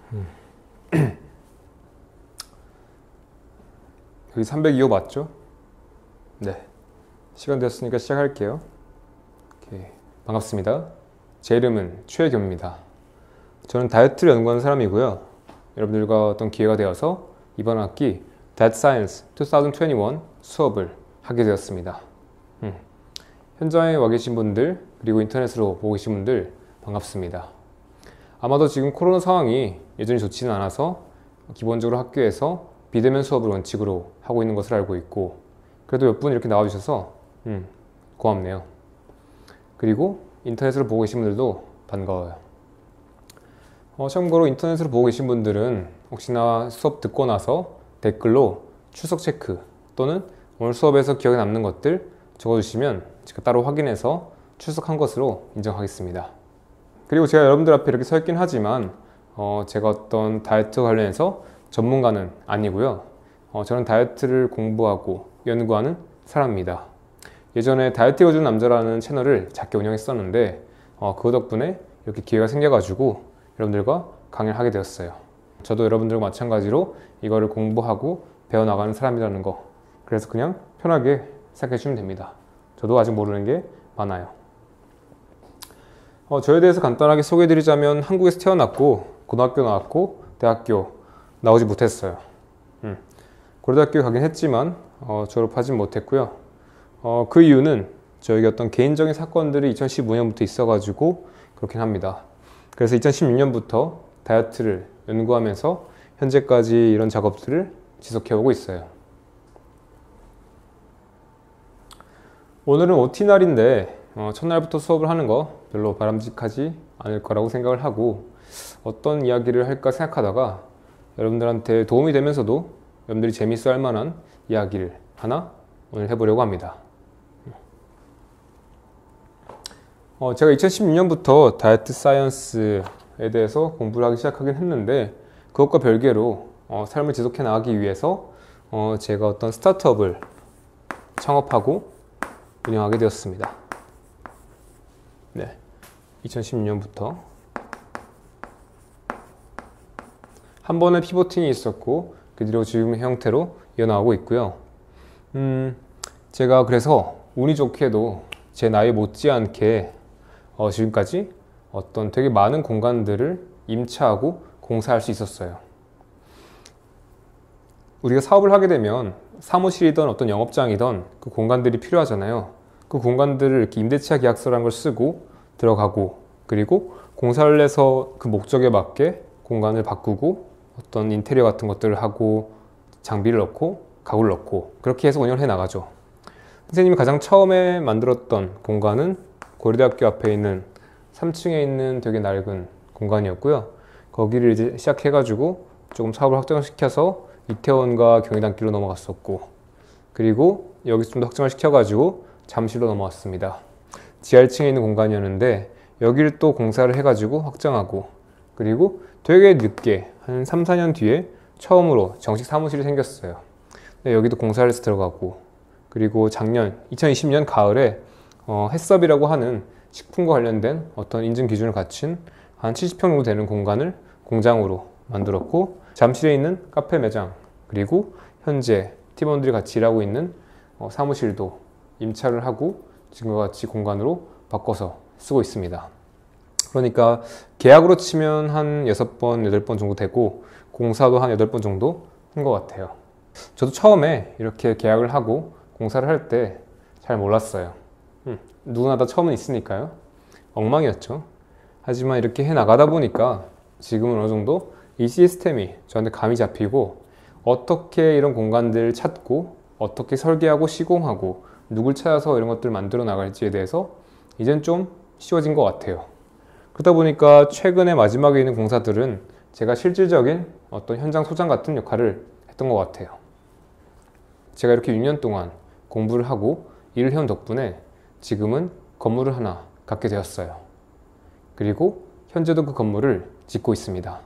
여기 302호 맞죠? 네. 시간 되었으니까 시작할게요. 오케이. 반갑습니다. 제 이름은 최경입니다. 저는 다이어트를 연구하는 사람이고요. 여러분들과 어떤 기회가 되어서 이번 학기 That Science 2021 수업을 하게 되었습니다. 현장에 와 계신 분들, 그리고 인터넷으로 보고 계신 분들 반갑습니다. 아마도 지금 코로나 상황이 여전히 좋지는 않아서 기본적으로 학교에서 비대면 수업을 원칙으로 하고 있는 것을 알고 있고, 그래도 몇 분 이렇게 나와주셔서 고맙네요. 그리고 인터넷으로 보고 계신 분들도 반가워요. 참고로 인터넷으로 보고 계신 분들은 혹시나 수업 듣고 나서 댓글로 출석 체크 또는 오늘 수업에서 기억에 남는 것들 적어주시면 제가 따로 확인해서 출석한 것으로 인정하겠습니다. 그리고 제가 여러분들 앞에 이렇게 서 있긴 하지만 제가 어떤 다이어트 관련해서 전문가는 아니고요. 저는 다이어트를 공부하고 연구하는 사람입니다. 예전에 다이어트 읽어주는 남자라는 채널을 작게 운영했었는데 그거 덕분에 이렇게 기회가 생겨가지고 여러분들과 강의를 하게 되었어요. 저도 여러분들과 마찬가지로 이거를 공부하고 배워나가는 사람이라는 거, 그래서 그냥 편하게 생각해 주시면 됩니다. 저도 아직 모르는 게 많아요. 저에 대해서 간단하게 소개해 드리자면 한국에서 태어났고 고등학교 나왔고 대학교 나오지 못했어요. 고려대학교 가긴 했지만 졸업하진 못했고요. 그 이유는 저에게 어떤 개인적인 사건들이 2015년부터 있어가지고 그렇긴 합니다. 그래서 2016년부터 다이어트를 연구하면서 현재까지 이런 작업들을 지속해오고 있어요. 오늘은 OT 날인데 첫날부터 수업을 하는 거 별로 바람직하지 않을 거라고 생각을 하고, 어떤 이야기를 할까 생각하다가 여러분들한테 도움이 되면서도 여러분들이 재밌어 할 만한 이야기를 하나 오늘 해보려고 합니다. 제가 2016년부터 다이어트 사이언스에 대해서 공부를 하기 시작하긴 했는데, 그것과 별개로 삶을 지속해 나가기 위해서 제가 어떤 스타트업을 창업하고 운영하게 되었습니다. 네, 2016년부터 한 번의 피보팅이 있었고 그 뒤로 지금의 형태로 이어나가고 있고요. 제가 그래서 운이 좋게도 제 나이 못지않게 지금까지 어떤 되게 많은 공간들을 임차하고 공사할 수 있었어요. 우리가 사업을 하게 되면 사무실이든 어떤 영업장이든 그 공간들이 필요하잖아요. 그 공간들을 이렇게 임대차 계약서라는 걸 쓰고 들어가고, 그리고 공사를 해서 그 목적에 맞게 공간을 바꾸고 어떤 인테리어 같은 것들을 하고 장비를 넣고 가구를 넣고 그렇게 해서 운영을 해 나가죠. 선생님이 가장 처음에 만들었던 공간은 고려대학교 앞에 있는 3층에 있는 되게 낡은 공간이었고요. 거기를 이제 시작해가지고 조금 사업을 확장시켜서 이태원과 경의단길로 넘어갔었고, 그리고 여기서 좀 더 확장을 시켜가지고 잠실로 넘어왔습니다. 지하 1층에 있는 공간이었는데 여기를 또 공사를 해가지고 확장하고, 그리고 되게 늦게 한 3, 4년 뒤에 처음으로 정식 사무실이 생겼어요. 여기도 공사를 해서 들어가고, 그리고 작년 2020년 가을에 햇섭이라고 하는 식품과 관련된 어떤 인증 기준을 갖춘 한 70평 정도 되는 공간을 공장으로 만들었고, 잠실에 있는 카페 매장, 그리고 현재 팀원들이 같이 일하고 있는 사무실도 임차를 하고 지금과 같이 공간으로 바꿔서 쓰고 있습니다. 그러니까 계약으로 치면 한 6번, 8번 정도 되고 공사도 한 8번 정도 한 것 같아요. 저도 처음에 이렇게 계약을 하고 공사를 할 때 잘 몰랐어요. 누구나 다 처음은 있으니까요. 엉망이었죠. 하지만 이렇게 해 나가다 보니까 지금은 어느 정도 이 시스템이 저한테 감이 잡히고, 어떻게 이런 공간들을 찾고 어떻게 설계하고 시공하고 누굴 찾아서 이런 것들을 만들어 나갈지에 대해서 이젠 좀 쉬워진 것 같아요. 그러다 보니까 최근에 마지막에 있는 공사들은 제가 실질적인 어떤 현장 소장 같은 역할을 했던 것 같아요. 제가 이렇게 6년 동안 공부를 하고 일을 해온 덕분에 지금은 건물을 하나 갖게 되었어요. 그리고 현재도 그 건물을 짓고 있습니다.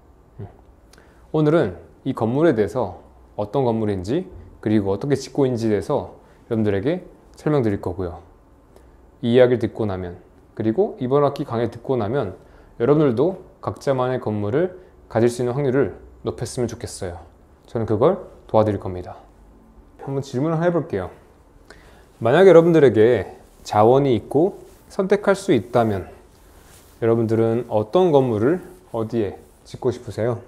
오늘은 이 건물에 대해서 어떤 건물인지, 그리고 어떻게 짓고 있는지에 대해서 여러분들에게 설명드릴 거고요. 이 이야기를 듣고 나면, 그리고 이번 학기 강의 듣고 나면 여러분들도 각자만의 건물을 가질 수 있는 확률을 높였으면 좋겠어요. 저는 그걸 도와드릴 겁니다. 한번 질문을 하나 해볼게요. 만약에 여러분들에게 자원이 있고 선택할 수 있다면 여러분들은 어떤 건물을 어디에 짓고 싶으세요?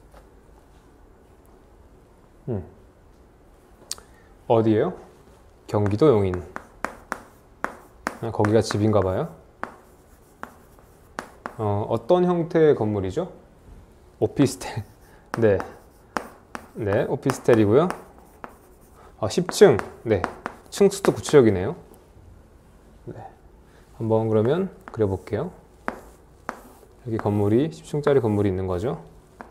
어디예요? 경기도 용인. 거기가 집인가 봐요. 어떤 형태의 건물이죠? 오피스텔. 네. 네, 오피스텔이고요. 10층. 네. 층수도 구체적이네요. 네. 한번 그러면 그려볼게요. 여기 건물이 10층짜리 건물이 있는 거죠.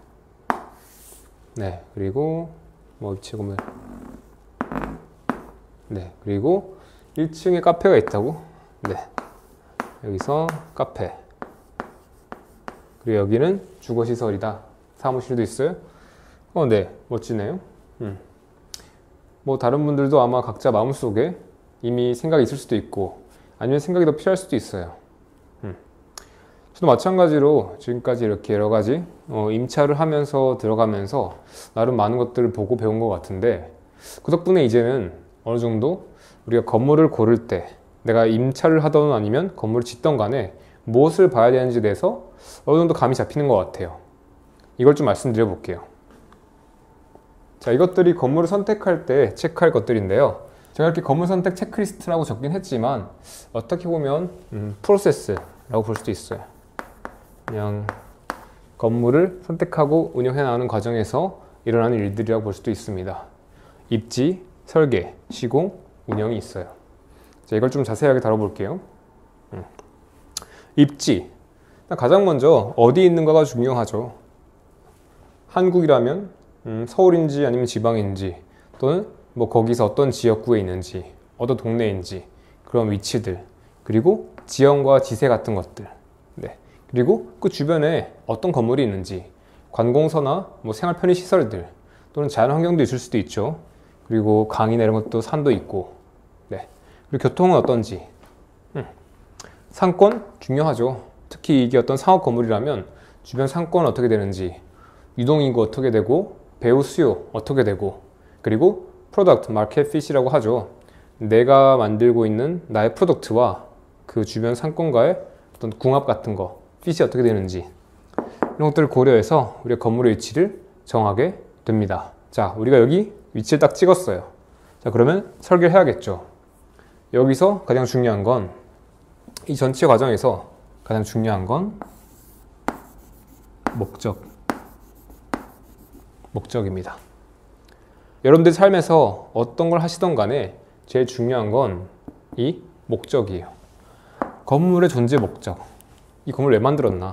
네. 그리고 뭐 위치 건물. 네. 그리고 1층에 카페가 있다고? 네. 여기서 카페. 그리고 여기는 주거시설이다. 사무실도 있어요. 네. 멋지네요. 뭐 다른 분들도 아마 각자 마음속에 이미 생각이 있을 수도 있고 아니면 생각이 더 필요할 수도 있어요. 저도 마찬가지로 지금까지 이렇게 여러 가지 임차를 하면서 들어가면서 나름 많은 것들을 보고 배운 것 같은데 그 덕분에 이제는 어느 정도 우리가 건물을 고를 때 내가 임차를 하던 아니면 건물을 짓던 간에 무엇을 봐야 되는지에 대해서 어느 정도 감이 잡히는 것 같아요. 이걸 좀 말씀드려 볼게요. 자, 이것들이 건물을 선택할 때 체크할 것들인데요. 제가 이렇게 건물 선택 체크리스트라고 적긴 했지만 어떻게 보면 프로세스라고 볼 수도 있어요. 그냥 건물을 선택하고 운영해 나가는 과정에서 일어나는 일들이라고 볼 수도 있습니다. 입지, 설계, 시공, 운영이 있어요. 자, 이걸 좀 자세하게 다뤄볼게요. 입지. 가장 먼저 어디 있는가가 중요하죠. 한국이라면 서울인지 아니면 지방인지 또는 뭐 거기서 어떤 지역구에 있는지 어떤 동네인지 그런 위치들 그리고 지형과 지세 같은 것들 네. 그리고 그 주변에 어떤 건물이 있는지 관공서나 뭐 생활 편의 시설들 또는 자연 환경도 있을 수도 있죠. 그리고 강이나 이런 것도 산도 있고 네. 그리고 교통은 어떤지 상권 중요하죠. 특히 이게 어떤 상업 건물이라면 주변 상권은 어떻게 되는지 유동인구 어떻게 되고 배우 수요 어떻게 되고 그리고 프로덕트 마켓 핏이라고 하죠. 내가 만들고 있는 나의 프로덕트와 그 주변 상권과의 어떤 궁합 같은 거 핏이 어떻게 되는지 이런 것들을 고려해서 우리가 건물의 위치를 정하게 됩니다. 자, 우리가 여기 위치를 딱 찍었어요. 자, 그러면 설계를 해야겠죠. 여기서 가장 중요한 건 이 전체 과정에서 가장 중요한 건 목적입니다. 여러분들 삶에서 어떤 걸 하시던 간에 제일 중요한 건 이 목적이에요. 건물의 존재 목적. 이 건물 왜 만들었나?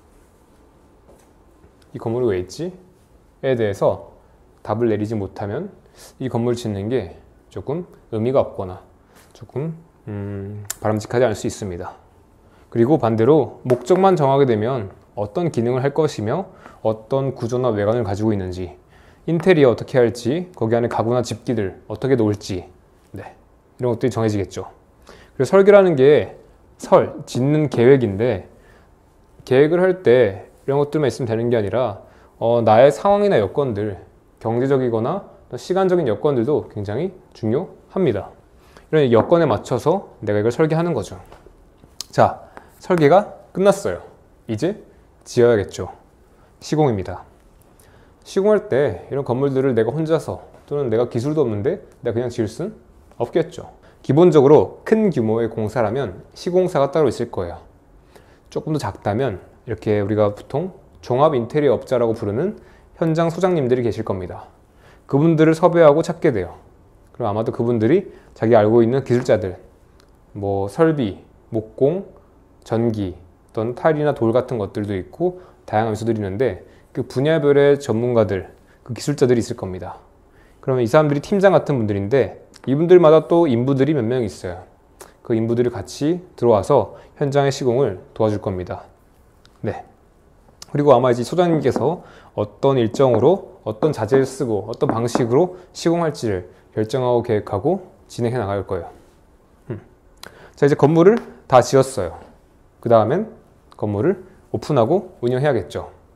이 건물이 왜 있지? 에 대해서 답을 내리지 못하면 이 건물을 짓는 게 조금 의미가 없거나 조금 바람직하지 않을 수 있습니다. 그리고 반대로 목적만 정하게 되면 어떤 기능을 할 것이며 어떤 구조나 외관을 가지고 있는지 인테리어 어떻게 할지 거기 안에 가구나 집기들 어떻게 놓을지 네, 이런 것들이 정해지겠죠. 그리고 설계라는 게 짓는 계획인데 계획을 할 때 이런 것들만 있으면 되는 게 아니라 나의 상황이나 여건들 경제적이거나 시간적인 여건들도 굉장히 중요합니다. 이런 여건에 맞춰서 내가 이걸 설계하는 거죠. 자, 설계가 끝났어요. 이제 지어야겠죠. 시공입니다. 시공할 때 이런 건물들을 내가 혼자서 또는 내가 기술도 없는데 내가 그냥 지을 순 없겠죠. 기본적으로 큰 규모의 공사라면 시공사가 따로 있을 거예요. 조금 더 작다면 이렇게 우리가 보통 종합 인테리어 업자라고 부르는 현장 소장님들이 계실 겁니다. 그분들을 섭외하고 찾게 돼요. 그럼 아마도 그분들이 자기 알고 있는 기술자들, 뭐 설비, 목공, 전기, 또는 타일이나 돌 같은 것들도 있고 다양한 요소들이 있는데 그 분야별의 전문가들, 그 기술자들이 있을 겁니다. 그러면 이 사람들이 팀장 같은 분들인데 이분들마다 또 인부들이 몇 명 있어요. 그 인부들이 같이 들어와서 현장의 시공을 도와줄 겁니다. 네. 그리고 아마 이제 소장님께서 어떤 일정으로 어떤 자재를 쓰고 어떤 방식으로 시공할지를 결정하고 계획하고 진행해 나갈 거예요. 자, 이제 건물을 다 지었어요. 그 다음엔 건물을 오픈하고 운영해야겠죠.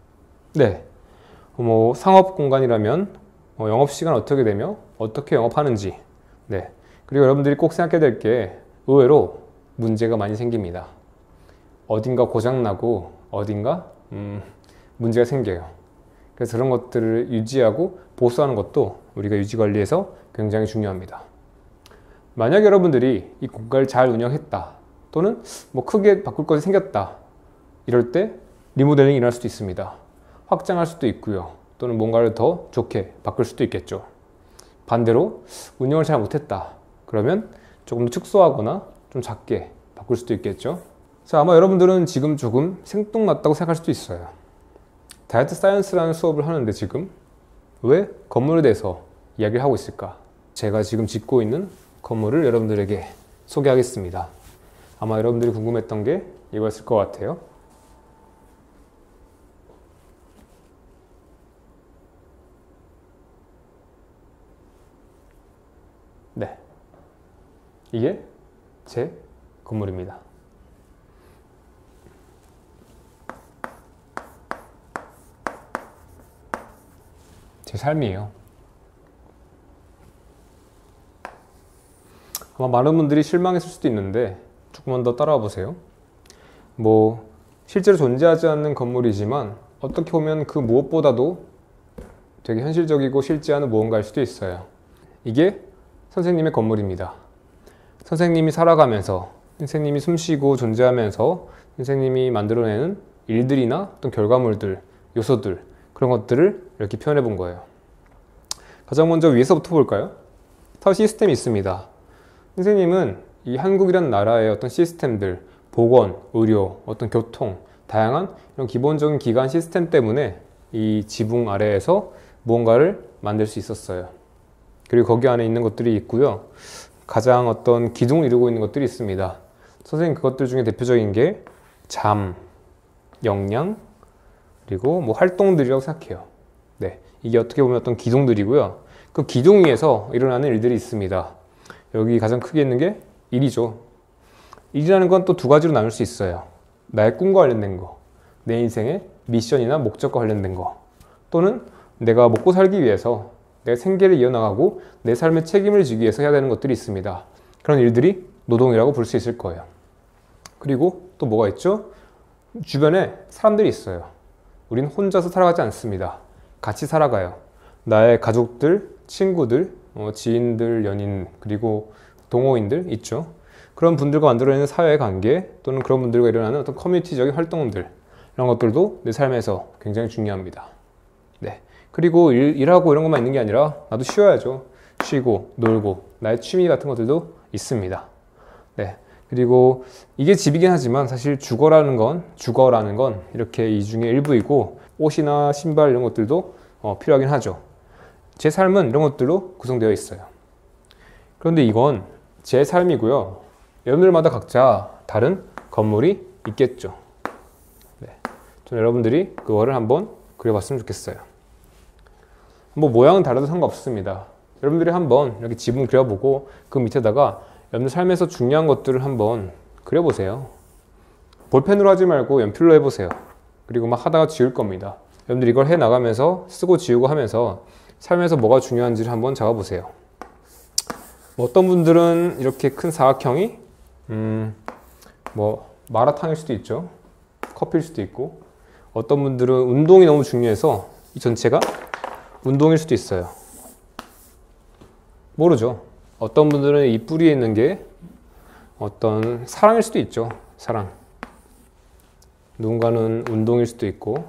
네, 뭐 상업 공간이라면 영업시간 어떻게 되며 어떻게 영업하는지, 네, 그리고 여러분들이 꼭 생각해야 될 게 의외로 문제가 많이 생깁니다. 어딘가 고장나고 어딘가 문제가 생겨요. 그래서 그런 것들을 유지하고 보수하는 것도 우리가 유지관리에서 굉장히 중요합니다. 만약 여러분들이 이 공간을 잘 운영했다, 또는 뭐 크게 바꿀 것이 생겼다, 이럴 때 리모델링이 일어날 수도 있습니다. 확장할 수도 있고요. 또는 뭔가를 더 좋게 바꿀 수도 있겠죠. 반대로 운영을 잘 못했다, 그러면 조금 더 축소하거나 좀 작게 바꿀 수도 있겠죠. 자, 아마 여러분들은 지금 조금 생뚱맞다고 생각할 수도 있어요. 다이어트 사이언스라는 수업을 하는데 지금 왜 건물에 대해서 이야기를 하고 있을까? 제가 지금 짓고 있는 건물을 여러분들에게 소개하겠습니다. 아마 여러분들이 궁금했던 게 이거였을 것 같아요. 네, 이게 제 건물입니다. 제 삶이에요. 아마 많은 분들이 실망했을 수도 있는데 조금만 더 따라와 보세요. 뭐 실제로 존재하지 않는 건물이지만 어떻게 보면 그 무엇보다도 되게 현실적이고 실제하는 무언가일 수도 있어요. 이게 선생님의 건물입니다. 선생님이 살아가면서, 선생님이 숨쉬고 존재하면서 선생님이 만들어내는 일들이나 어떤 결과물들, 요소들, 그런 것들을 이렇게 표현해 본 거예요. 가장 먼저 위에서부터 볼까요? 타워 시스템이 있습니다. 선생님은 이 한국이라는 나라의 어떤 시스템들, 보건, 의료, 어떤 교통, 다양한 이런 기본적인 기관 시스템 때문에 이 지붕 아래에서 무언가를 만들 수 있었어요. 그리고 거기 안에 있는 것들이 있고요. 가장 어떤 기둥을 이루고 있는 것들이 있습니다. 선생님 그것들 중에 대표적인 게 잠, 역량, 그리고 뭐 활동들이라고 생각해요. 네, 이게 어떻게 보면 어떤 기둥들이고요. 그 기둥 위에서 일어나는 일들이 있습니다. 여기 가장 크게 있는 게 일이죠. 일이라는 건 또 두 가지로 나눌 수 있어요. 나의 꿈과 관련된 거, 내 인생의 미션이나 목적과 관련된 거, 또는 내가 먹고 살기 위해서 내 생계를 이어나가고 내 삶의 책임을 지기 위해서 해야 되는 것들이 있습니다. 그런 일들이 노동이라고 부를 수 있을 거예요. 그리고 또 뭐가 있죠? 주변에 사람들이 있어요. 우린 혼자서 살아가지 않습니다. 같이 살아가요. 나의 가족들, 친구들, 지인들, 연인, 그리고 동호인들 있죠. 그런 분들과 만들어내는 사회의 관계, 또는 그런 분들과 일어나는 어떤 커뮤니티적인 활동들, 이런 것들도 내 삶에서 굉장히 중요합니다. 네. 그리고 일하고 이런 것만 있는 게 아니라 나도 쉬어야죠. 쉬고 놀고 나의 취미 같은 것들도 있습니다. 네. 그리고 이게 집이긴 하지만 사실 주거라는 건 이렇게 이 중에 일부이고, 옷이나 신발 이런 것들도 필요하긴 하죠. 제 삶은 이런 것들로 구성되어 있어요. 그런데 이건 제 삶이고요. 여러분들마다 각자 다른 건물이 있겠죠. 네. 저는 여러분들이 그거를 한번 그려봤으면 좋겠어요. 뭐 모양은 달라도 상관없습니다. 여러분들이 한번 이렇게 지붕 그려보고 그 밑에다가 여러분들 삶에서 중요한 것들을 한번 그려보세요. 볼펜으로 하지 말고 연필로 해보세요. 그리고 막 하다가 지울 겁니다. 여러분들이 이걸 해나가면서 쓰고 지우고 하면서 삶에서 뭐가 중요한지를 한번 잡아보세요. 뭐 어떤 분들은 이렇게 큰 사각형이 뭐 마라탕일 수도 있죠. 커피일 수도 있고, 어떤 분들은 운동이 너무 중요해서 이 전체가 운동일 수도 있어요. 모르죠. 어떤 분들은 이 뿌리에 있는 게 어떤 사랑일 수도 있죠. 사랑. 누군가는 운동일 수도 있고,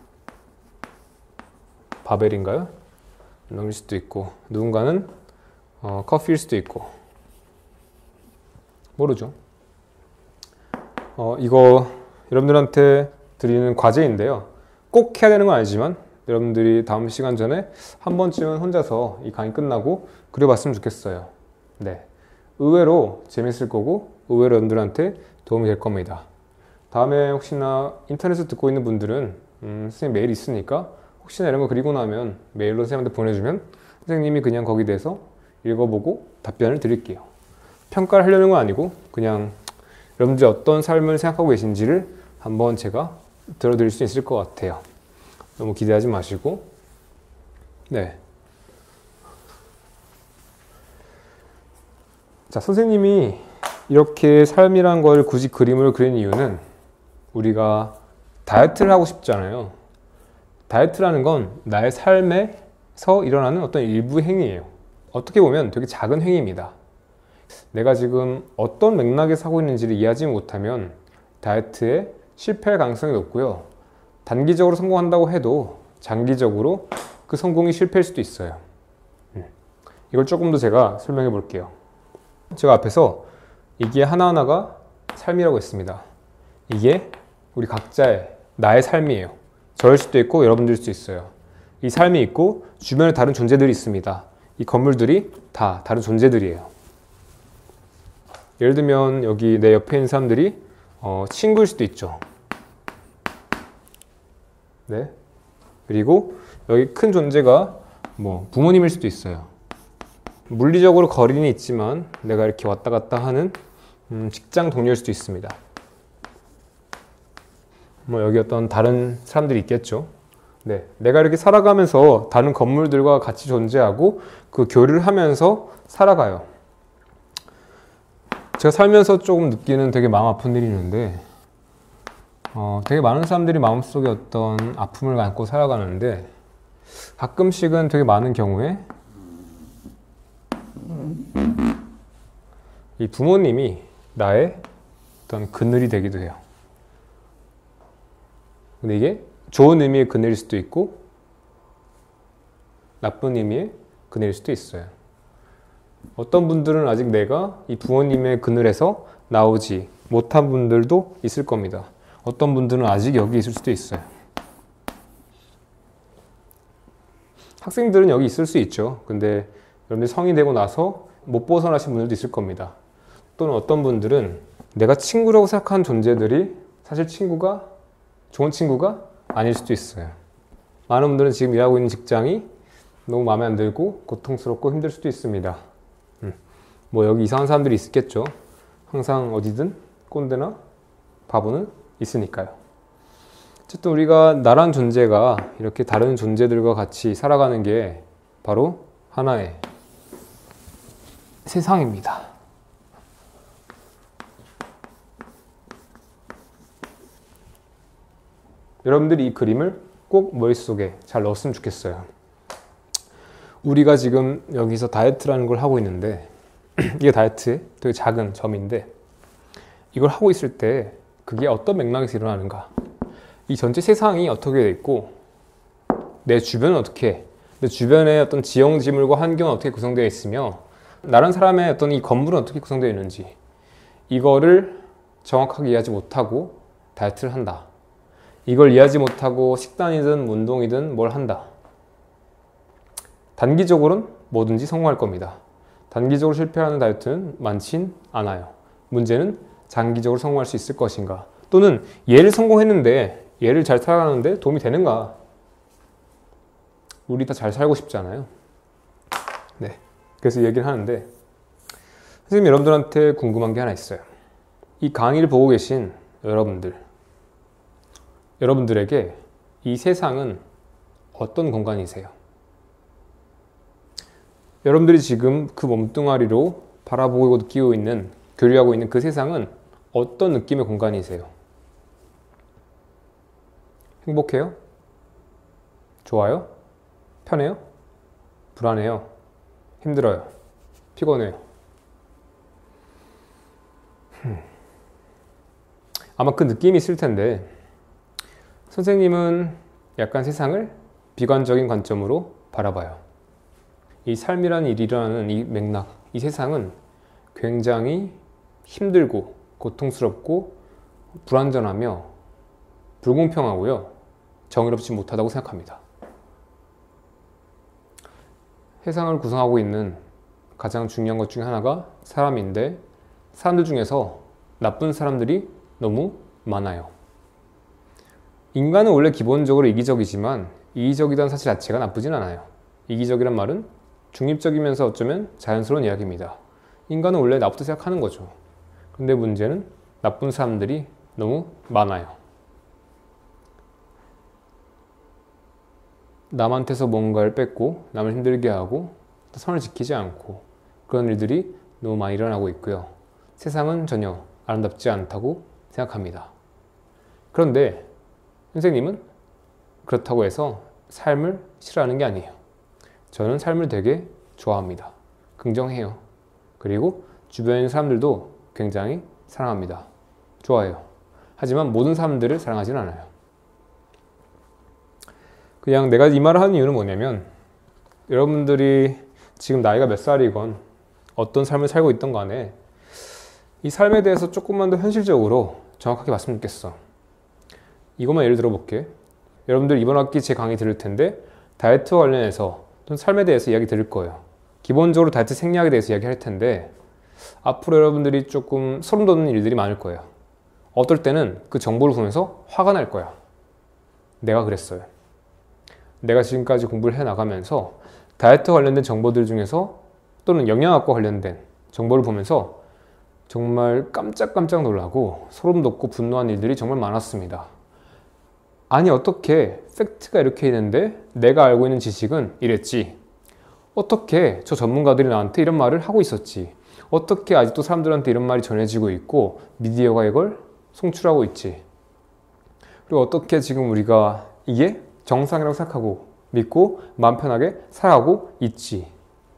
바벨인가요? 운동일 수도 있고, 누군가는 커피일 수도 있고, 모르죠. 이거 여러분들한테 드리는 과제인데요. 꼭 해야 되는 건 아니지만 여러분들이 다음 시간 전에 한 번쯤은 혼자서 이 강의 끝나고 그려봤으면 좋겠어요. 네, 의외로 재밌을 거고 의외로 여러분들한테 도움이 될 겁니다. 다음에 혹시나 인터넷을 듣고 있는 분들은 선생님 메일이 있으니까 혹시나 이런 거 그리고 나면 메일로 선생님한테 보내주면 선생님이 그냥 거기에 대해서 읽어보고 답변을 드릴게요. 평가를 하려는 건 아니고 그냥 여러분들이 어떤 삶을 생각하고 계신지를 한번 제가 들어드릴 수 있을 것 같아요. 너무 기대하지 마시고. 네. 자, 선생님이 이렇게 삶이란 걸 굳이 그림을 그린 이유는 우리가 다이어트를 하고 싶잖아요. 다이어트라는 건 나의 삶에서 일어나는 어떤 일부 행위예요. 어떻게 보면 되게 작은 행위입니다. 내가 지금 어떤 맥락에서 하고 있는지를 이해하지 못하면 다이어트에 실패할 가능성이 높고요. 단기적으로 성공한다고 해도 장기적으로 그 성공이 실패일 수도 있어요. 이걸 조금 더 제가 설명해 볼게요. 제가 앞에서 이게 하나하나가 삶이라고 했습니다. 이게 우리 각자의 나의 삶이에요. 저일 수도 있고 여러분들일 수도 있어요. 이 삶이 있고 주변에 다른 존재들이 있습니다. 이 건물들이 다 다른 존재들이에요. 예를 들면 여기 내 옆에 있는 사람들이 친구일 수도 있죠. 네. 그리고 여기 큰 존재가 뭐 부모님일 수도 있어요. 물리적으로 거리는 있지만 내가 이렇게 왔다 갔다 하는 직장 동료일 수도 있습니다. 뭐 여기 어떤 다른 사람들이 있겠죠. 네, 내가 이렇게 살아가면서 다른 건물들과 같이 존재하고 그 교류를 하면서 살아가요. 제가 살면서 조금 느끼는 되게 마음 아픈 일이 있는데 되게 많은 사람들이 마음속에 어떤 아픔을 안고 살아가는데 가끔씩은 되게 많은 경우에 이 부모님이 나의 어떤 그늘이 되기도 해요. 근데 이게 좋은 의미의 그늘일 수도 있고 나쁜 의미의 그늘일 수도 있어요. 어떤 분들은 아직 내가 이 부모님의 그늘에서 나오지 못한 분들도 있을 겁니다. 어떤 분들은 아직 여기 있을 수도 있어요. 학생들은 여기 있을 수 있죠. 근데 여러분들이 성인이 되고 나서 못 벗어나신 분들도 있을 겁니다. 또는 어떤 분들은 내가 친구라고 생각하는 존재들이 사실 좋은 친구가 아닐 수도 있어요. 많은 분들은 지금 일하고 있는 직장이 너무 마음에 안 들고 고통스럽고 힘들 수도 있습니다. 뭐 여기 이상한 사람들이 있겠죠. 항상 어디든 꼰대나 바보는 있으니까요. 어쨌든 우리가 나란 존재가 이렇게 다른 존재들과 같이 살아가는 게 바로 하나의 세상입니다. 여러분들이 이 그림을 꼭 머릿속에 잘 넣었으면 좋겠어요. 우리가 지금 여기서 다이어트라는 걸 하고 있는데 이게 다이어트의 되게 작은 점인데 이걸 하고 있을 때 그게 어떤 맥락에서 일어나는가, 이 전체 세상이 어떻게 돼 있고 내 주변은 어떻게, 내 주변의 어떤 지형지물과 환경은 어떻게 구성되어 있으며 나란 사람의 어떤 이 건물은 어떻게 구성되어 있는지, 이거를 정확하게 이해하지 못하고 다이어트를 한다. 이걸 이해하지 못하고 식단이든 운동이든 뭘 한다. 단기적으로는 뭐든지 성공할 겁니다. 단기적으로 실패하는 다이어트는 많진 않아요. 문제는 장기적으로 성공할 수 있을 것인가, 또는 얘를 성공했는데 얘를 잘 살아가는데 도움이 되는가. 우리 다 잘 살고 싶잖아요. 네, 그래서 얘기를 하는데 선생님, 여러분들한테 궁금한 게 하나 있어요. 이 강의를 보고 계신 여러분들에게 이 세상은 어떤 공간이세요? 여러분들이 지금 그 몸뚱아리로 바라보고 느끼고 있는, 교류하고 있는 그 세상은 어떤 느낌의 공간이세요? 행복해요? 좋아요? 편해요? 불안해요? 힘들어요? 피곤해요? 아마 그 느낌이 있을 텐데 선생님은 약간 세상을 비관적인 관점으로 바라봐요. 이 삶이라는 일이 일어나는 이 맥락, 이 세상은 굉장히 힘들고 고통스럽고 불완전하며 불공평하고요, 정의롭지 못하다고 생각합니다. 세상을 구성하고 있는 가장 중요한 것 중에 하나가 사람인데 사람들 중에서 나쁜 사람들이 너무 많아요. 인간은 원래 기본적으로 이기적이지만 이기적이라는 사실 자체가 나쁘진 않아요. 이기적이란 말은 중립적이면서 어쩌면 자연스러운 이야기입니다. 인간은 원래 나부터 생각하는 거죠. 근데 문제는 나쁜 사람들이 너무 많아요. 남한테서 뭔가를 뺏고 남을 힘들게 하고 선을 지키지 않고 그런 일들이 너무 많이 일어나고 있고요. 세상은 전혀 아름답지 않다고 생각합니다. 그런데 선생님은 그렇다고 해서 삶을 싫어하는 게 아니에요. 저는 삶을 되게 좋아합니다. 긍정해요. 그리고 주변에 있는 사람들도 굉장히 사랑합니다. 좋아해요. 하지만 모든 사람들을 사랑하지는 않아요. 그냥 내가 이 말을 하는 이유는 뭐냐면 여러분들이 지금 나이가 몇 살이건 어떤 삶을 살고 있던 간에 이 삶에 대해서 조금만 더 현실적으로 정확하게 봤으면 좋겠어. 이것만 예를 들어볼게. 여러분들 이번 학기 제 강의 들을 텐데 다이어트와 관련해서 또는 삶에 대해서 이야기 들을 거예요. 기본적으로 다이어트 생리학에 대해서 이야기할 텐데 앞으로 여러분들이 조금 소름 돋는 일들이 많을 거예요. 어떨 때는 그 정보를 보면서 화가 날 거야. 내가 그랬어요. 내가 지금까지 공부를 해나가면서 다이어트 관련된 정보들 중에서 또는 영양학과 관련된 정보를 보면서 정말 깜짝깜짝 놀라고 소름 돋고 분노한 일들이 정말 많았습니다. 아니 어떻게 팩트가 이렇게 있는데 내가 알고 있는 지식은 이랬지. 어떻게 저 전문가들이 나한테 이런 말을 하고 있었지. 어떻게 아직도 사람들한테 이런 말이 전해지고 있고 미디어가 이걸 송출하고 있지. 그리고 어떻게 지금 우리가 이게 정상이라고 생각하고 믿고 마음 편하게 살아가고 있지.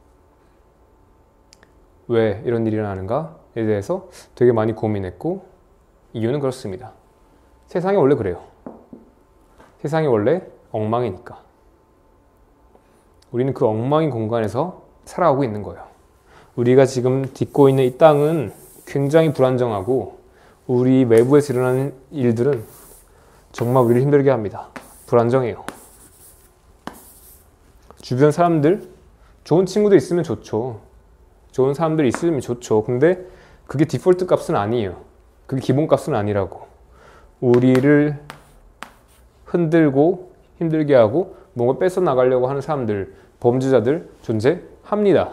왜 이런 일이 일어나는가에 대해서 되게 많이 고민했고 이유는 그렇습니다. 세상이 원래 그래요. 세상이 원래 엉망이니까. 우리는 그 엉망인 공간에서 살아가고 있는 거예요. 우리가 지금 딛고 있는 이 땅은 굉장히 불안정하고 우리 외부에서 일어나는 일들은 정말 우리를 힘들게 합니다. 불안정해요. 주변 사람들, 좋은 친구들 있으면 좋죠. 좋은 사람들이 있으면 좋죠. 근데 그게 디폴트 값은 아니에요. 그게 기본 값은 아니라고. 우리를 흔들고 힘들게 하고 뭔가 뺏어 나가려고 하는 사람들, 범죄자들 존재합니다.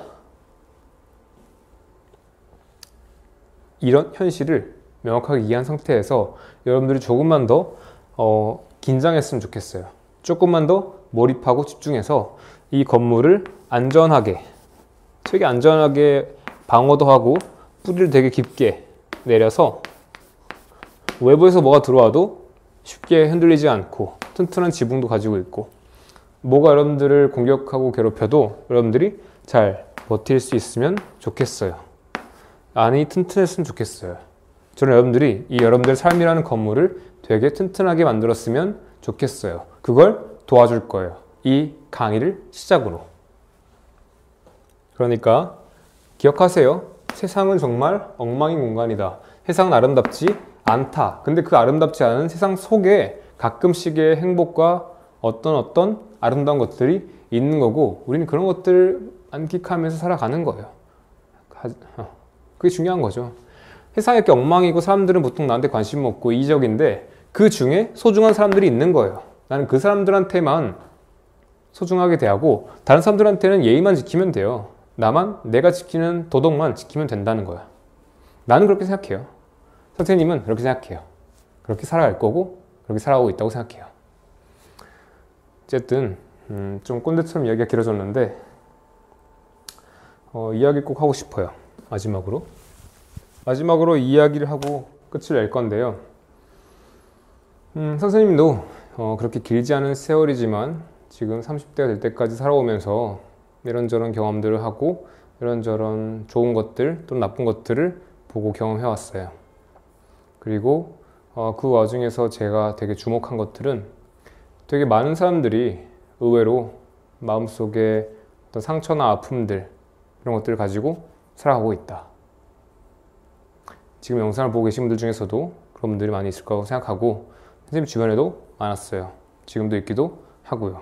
이런 현실을 명확하게 이해한 상태에서 여러분들이 조금만 더 긴장했으면 좋겠어요. 조금만 더 몰입하고 집중해서 이 건물을 안전하게, 되게 안전하게 방어도 하고 뿌리를 되게 깊게 내려서 외부에서 뭐가 들어와도 쉽게 흔들리지 않고 튼튼한 지붕도 가지고 있고 뭐가 여러분들을 공격하고 괴롭혀도 여러분들이 잘 버틸 수 있으면 좋겠어요. 안이 튼튼했으면 좋겠어요. 저는 여러분들이 이 여러분들의 삶이라는 건물을 되게 튼튼하게 만들었으면 좋겠어요. 그걸 도와줄 거예요. 이 강의를 시작으로. 그러니까 기억하세요. 세상은 정말 엉망인 공간이다. 세상은 아름답지 않다. 근데 그 아름답지 않은 세상 속에 가끔씩의 행복과 어떤 아름다운 것들이 있는 거고 우리는 그런 것들을 만끽하면서 살아가는 거예요. 그게 중요한 거죠. 세상이 이렇게 엉망이고 사람들은 보통 나한테 관심 없고 이적인데 그 중에 소중한 사람들이 있는 거예요. 나는 그 사람들한테만 소중하게 대하고 다른 사람들한테는 예의만 지키면 돼요. 나만 내가 지키는 도덕만 지키면 된다는 거야. 나는 그렇게 생각해요. 선생님은 그렇게 생각해요. 그렇게 살아갈 거고 그렇게 살아가고 있다고 생각해요. 어쨌든 좀 꼰대처럼 이야기가 길어졌는데 이야기 꼭 하고 싶어요. 마지막으로 이야기를 하고 끝을 낼 건데요. 선생님도 그렇게 길지 않은 세월이지만 지금 30대가 될 때까지 살아오면서 이런저런 경험들을 하고 이런저런 좋은 것들 또는 나쁜 것들을 보고 경험해왔어요. 그리고 그 와중에서 제가 되게 주목한 것들은 되게 많은 사람들이 의외로 마음속에 어떤 상처나 아픔들 이런 것들을 가지고 살아가고 있다. 지금 영상을 보고 계신 분들 중에서도 그런 분들이 많이 있을 거라고 생각하고 선생님 주변에도 많았어요. 지금도 있기도 하고요.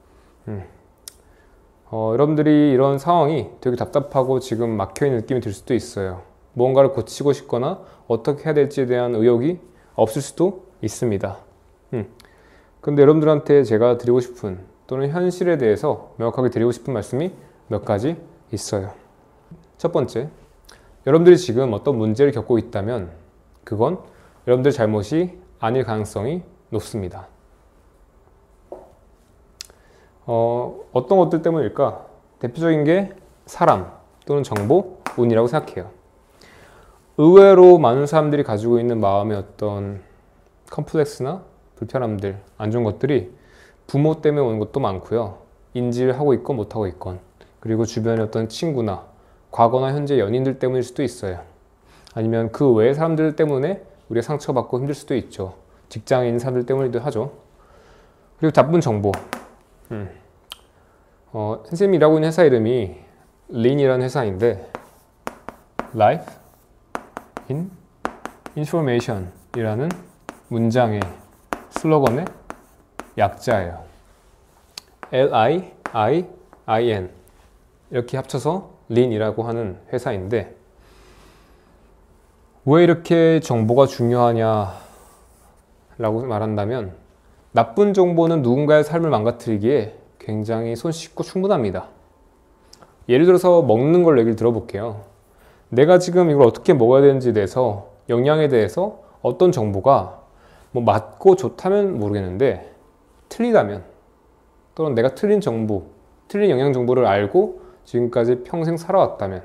여러분들이 이런 상황이 되게 답답하고 지금 막혀있는 느낌이 들 수도 있어요. 무언가를 고치고 싶거나 어떻게 해야 될지에 대한 의욕이 없을 수도 있습니다. 근데 여러분들한테 제가 드리고 싶은 또는 현실에 대해서 명확하게 드리고 싶은 말씀이 몇 가지 있어요. 첫 번째, 여러분들이 지금 어떤 문제를 겪고 있다면 그건 여러분들 잘못이 아닐 가능성이 높습니다. 어떤 것들 때문일까? 대표적인 게 사람 또는 정보, 운이라고 생각해요. 의외로 많은 사람들이 가지고 있는 마음의 어떤 컴플렉스나 불편함들, 안 좋은 것들이 부모 때문에 오는 것도 많고요. 인지를 하고 있건 못하고 있건, 그리고 주변의 어떤 친구나 과거나 현재 연인들 때문일 수도 있어요. 아니면 그 외의 사람들 때문에 우리가 상처받고 힘들 수도 있죠. 직장에 있는 사람들 때문이기도 하죠. 그리고 나쁜 정보. 선생님이 일하고 있는 회사 이름이 린이라는 회사인데 Life in Information 이라는 문장의 슬로건의 약자예요. L-I-I-I-N 이렇게 합쳐서 린이라고 하는 회사인데 왜 이렇게 정보가 중요하냐 라고 말한다면 나쁜 정보는 누군가의 삶을 망가뜨리기에 굉장히 손쉽고 충분합니다. 예를 들어서 먹는 걸 얘기를 들어볼게요. 내가 지금 이걸 어떻게 먹어야 되는지에 대해서 영양에 대해서 어떤 정보가 뭐 맞고 좋다면 모르겠는데 틀리다면 또는 내가 틀린 정보, 틀린 영양 정보를 알고 지금까지 평생 살아왔다면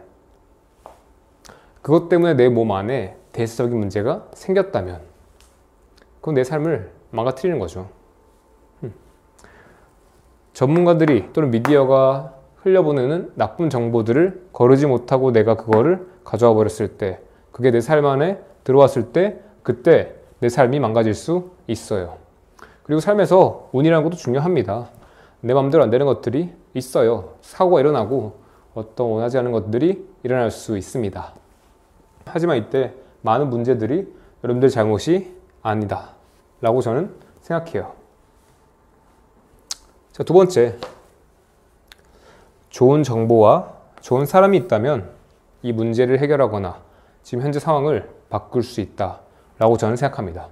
그것 때문에 내 몸 안에 대수적인 문제가 생겼다면 그건 내 삶을 망가뜨리는 거죠. 전문가들이 또는 미디어가 흘려보내는 나쁜 정보들을 거르지 못하고 내가 그거를 가져와 버렸을 때 그게 내 삶 안에 들어왔을 때 그때 내 삶이 망가질 수 있어요. 그리고 삶에서 운이라는 것도 중요합니다. 내 마음대로 안 되는 것들이 있어요. 사고가 일어나고 어떤 원하지 않은 것들이 일어날 수 있습니다. 하지만 이때 많은 문제들이 여러분들의 잘못이 아니다 라고 저는 생각해요. 자, 두 번째, 좋은 정보와 좋은 사람이 있다면 이 문제를 해결하거나 지금 현재 상황을 바꿀 수 있다 라고 저는 생각합니다.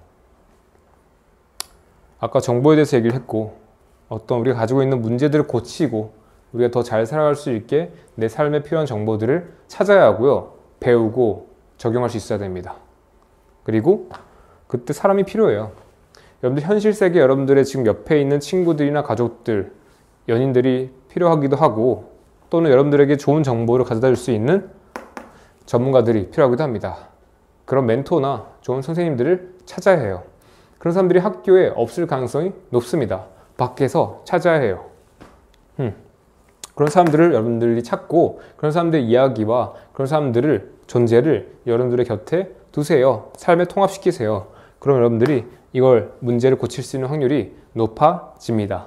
아까 정보에 대해서 얘기를 했고 어떤 우리가 가지고 있는 문제들을 고치고 우리가 더 잘 살아갈 수 있게 내 삶에 필요한 정보들을 찾아야 하고요. 배우고 적용할 수 있어야 됩니다. 그리고 그때 사람이 필요해요. 여러분들 현실 세계 여러분들의 지금 옆에 있는 친구들이나 가족들, 연인들이 필요하기도 하고 또는 여러분들에게 좋은 정보를 가져다 줄 수 있는 전문가들이 필요하기도 합니다. 그런 멘토나 좋은 선생님들을 찾아야 해요. 그런 사람들이 학교에 없을 가능성이 높습니다. 밖에서 찾아야 해요. 그런 사람들을 여러분들이 찾고 그런 사람들의 이야기와 그런 사람들을 존재를 여러분들의 곁에 두세요. 삶에 통합시키세요. 그럼 여러분들이 이걸 문제를 고칠 수 있는 확률이 높아집니다.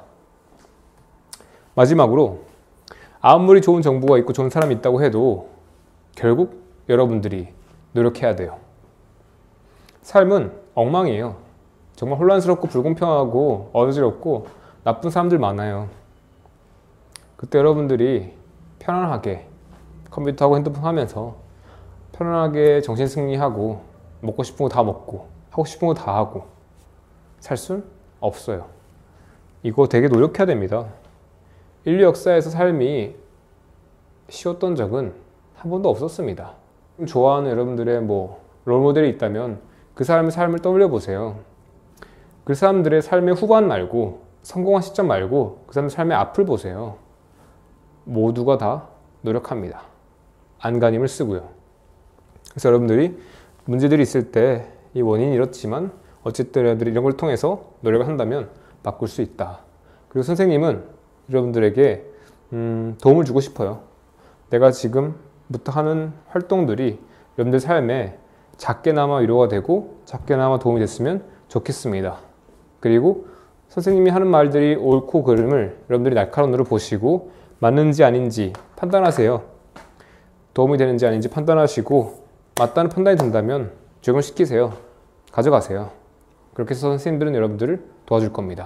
마지막으로 아무리 좋은 정보가 있고 좋은 사람이 있다고 해도 결국 여러분들이 노력해야 돼요. 삶은 엉망이에요. 정말 혼란스럽고 불공평하고 어지럽고 나쁜 사람들 많아요. 그때 여러분들이 편안하게 컴퓨터하고 핸드폰 하면서 편안하게 정신승리하고 먹고 싶은 거 다 먹고 하고 싶은 거 다 하고 살 순 없어요. 이거 되게 노력해야 됩니다. 인류 역사에서 삶이 쉬웠던 적은 한 번도 없었습니다. 좋아하는 여러분들의 롤모델이 있다면 그 사람의 삶을 떠올려 보세요. 그 사람들의 삶의 후반 말고 성공한 시점 말고 그 사람의 삶의 앞을 보세요. 모두가 다 노력합니다. 안간힘을 쓰고요. 그래서 여러분들이 문제들이 있을 때 이 원인이 이렇지만 어쨌든 여러분들이 이런 걸 통해서 노력을 한다면 바꿀 수 있다. 그리고 선생님은 여러분들에게 도움을 주고 싶어요. 내가 지금부터 하는 활동들이 여러분들 삶에 작게나마 위로가 되고 작게나마 도움이 됐으면 좋겠습니다. 그리고 선생님이 하는 말들이 옳고 그름을 여러분들이 날카로운 눈으로 보시고 맞는지 아닌지 판단하세요. 도움이 되는지 아닌지 판단하시고 맞다는 판단이 든다면 적용시키세요. 가져가세요. 그렇게 해서 선생님들은 여러분들을 도와줄 겁니다.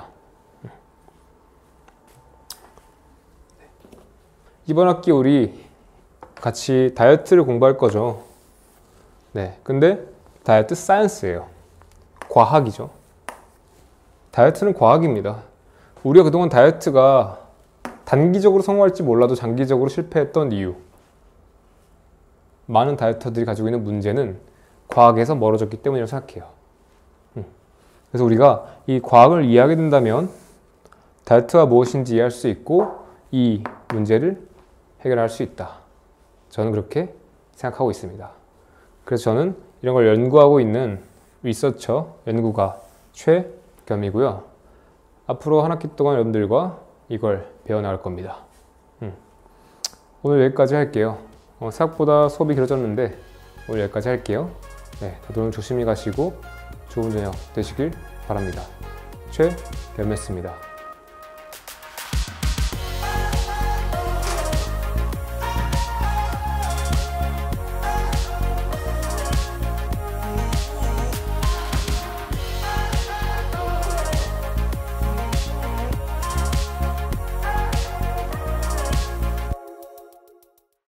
이번 학기 우리 같이 다이어트를 공부할 거죠. 네, 근데 다이어트 사이언스예요. 과학이죠. 다이어트는 과학입니다. 우리가 그동안 다이어트가 단기적으로 성공할지 몰라도 장기적으로 실패했던 이유, 많은 다이어터들이 가지고 있는 문제는 과학에서 멀어졌기 때문이라고 생각해요. 그래서 우리가 이 과학을 이해하게 된다면 다이어트가 무엇인지 이해할 수 있고 이 문제를 해결할 수 있다. 저는 그렇게 생각하고 있습니다. 그래서 저는 이런 걸 연구하고 있는 리서처, 연구가 최겸이고요. 앞으로 한 학기 동안 여러분들과 이걸 배워나갈 겁니다. 오늘 여기까지 할게요. 생각보다 수업이 길어졌는데 오늘 여기까지 할게요. 네, 다들 오늘 조심히 가시고 좋은 저녁 되시길 바랍니다. 최겸이었습니다.